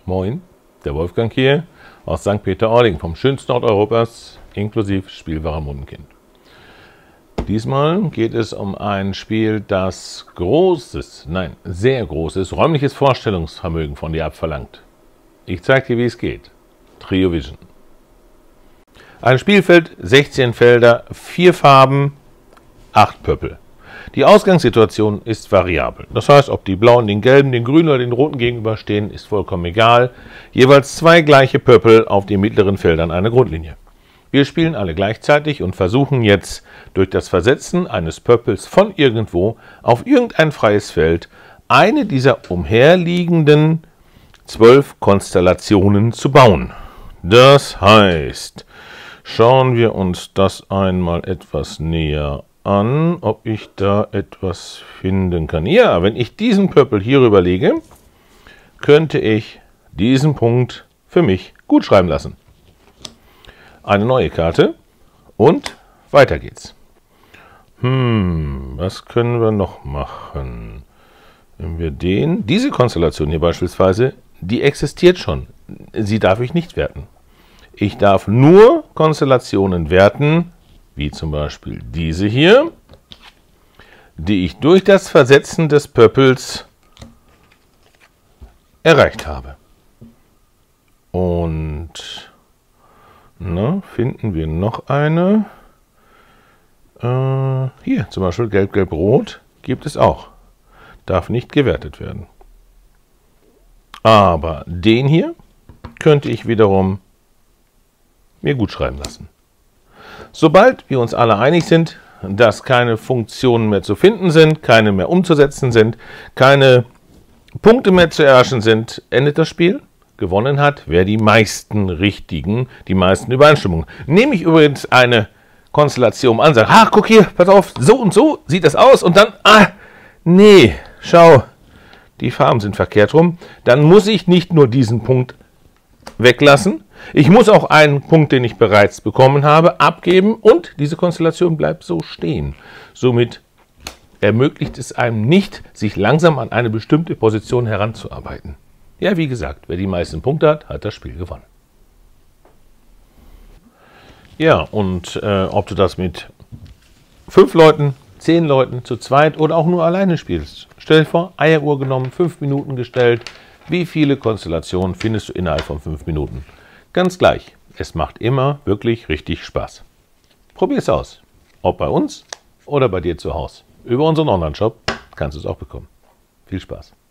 Moin, der Wolfgang hier aus St. Peter-Ording vom schönsten Ort Europas, inklusive Spielwarenmundenkind. Diesmal geht es um ein Spiel, das sehr großes räumliches Vorstellungsvermögen von dir abverlangt. Ich zeige dir, wie es geht. Triovision. Ein Spielfeld, 16 Felder, 4 Farben, 8 Pöppel. Die Ausgangssituation ist variabel. Das heißt, ob die blauen den gelben, den grünen oder den roten gegenüberstehen, ist vollkommen egal. Jeweils 2 gleiche Pöppel auf den mittleren Feldern einer Grundlinie. Wir spielen alle gleichzeitig und versuchen jetzt durch das Versetzen eines Pöppels von irgendwo auf irgendein freies Feld eine dieser umherliegenden 12 Konstellationen zu bauen. Das heißt, schauen wir uns das einmal etwas näher an, ob ich da etwas finden kann. Ja, wenn ich diesen Pöppel hier rüber lege, könnte ich diesen Punkt für mich gut schreiben lassen. Eine neue Karte und weiter geht's. Was können wir noch machen? Wenn wir diese Konstellation hier beispielsweise, die existiert schon. Sie darf ich nicht werten. Ich darf nur Konstellationen werten, wie zum Beispiel diese hier, die ich durch das Versetzen des Pöppels erreicht habe. Und finden wir noch eine. Hier zum Beispiel Gelb, Gelb, Rot gibt es auch. Darf nicht gewertet werden. Aber den hier könnte ich wiederum mir gut schreiben lassen. Sobald wir uns alle einig sind, dass keine Funktionen mehr zu finden sind, keine mehr umzusetzen sind, keine Punkte mehr zu erhaschen sind, endet das Spiel. Gewonnen hat, wer die meisten Übereinstimmungen. Nehme ich übrigens eine Konstellation an, sage, guck hier, pass auf, so und so sieht das aus und dann, nee, schau, die Farben sind verkehrt rum, dann muss ich nicht nur diesen Punkt weglassen, ich muss auch einen Punkt, den ich bereits bekommen habe, abgeben und diese Konstellation bleibt so stehen. Somit ermöglicht es einem nicht, sich langsam an eine bestimmte Position heranzuarbeiten. Ja, wie gesagt, wer die meisten Punkte hat, hat das Spiel gewonnen. Ja, und ob du das mit 5 Leuten, 10 Leuten, zu zweit oder auch nur alleine spielst. Stell dir vor, Eieruhr genommen, 5 Minuten gestellt. Wie viele Konstellationen findest du innerhalb von 5 Minuten? Ganz gleich, es macht immer wirklich richtig Spaß. Probier es aus, ob bei uns oder bei dir zu Hause. Über unseren Online-Shop kannst du es auch bekommen. Viel Spaß!